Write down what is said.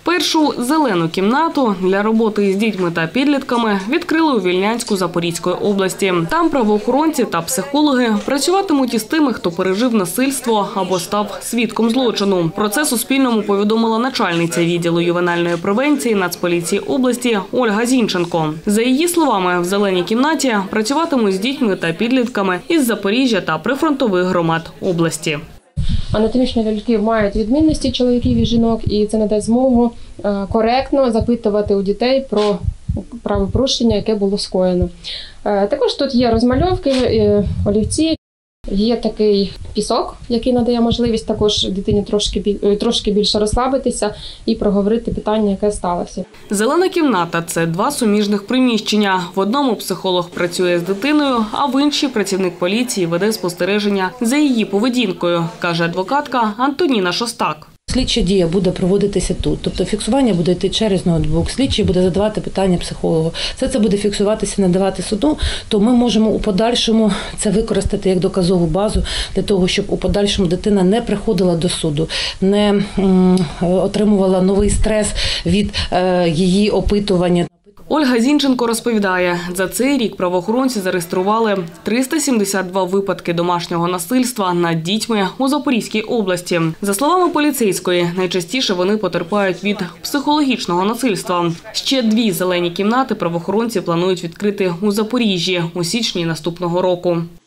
Першу «зелену кімнату» для роботи з дітьми та підлітками відкрили у Вільнянську Запорізької області. Там правоохоронці та психологи працюватимуть із тими, хто пережив насильство або став свідком злочину. Про це Суспільному повідомила начальниця відділу ювенальної превенції Нацполіції області Ольга Зінченко. За її словами, в «зеленій кімнаті» працюватимуть з дітьми та підлітками із Запоріжжя та прифронтових громад області. Анатомічні ляльки мають відмінності чоловіків і жінок, і це надасть змогу коректно запитувати у дітей про правопорушення, яке було скоєно. Також тут є розмальовки, олівці, є такий пісок, який надає можливість також дитині трошки більше розслабитися і проговорити питання, яке сталося. «Зелена кімната» – це 2 суміжних приміщення. В одному психолог працює з дитиною, а в іншій працівник поліції веде спостереження за її поведінкою, каже адвокатка Антоніна Шостак. Слідча дія буде проводитися тут, тобто фіксування буде йти через ноутбук, слідчий буде задавати питання психологу. Все це буде фіксуватися, надавати суду, то ми можемо у подальшому це використати як доказову базу для того, щоб у подальшому дитина не приходила до суду, не отримувала новий стрес від її опитування. Ольга Зінченко розповідає, за цей рік правоохоронці зареєстрували 372 випадки домашнього насильства над дітьми у Запорізькій області. За словами поліцейської, найчастіше вони потерпають від психологічного насильства. Ще 2 «зелені кімнати» правоохоронці планують відкрити у Запоріжжі у січні наступного року.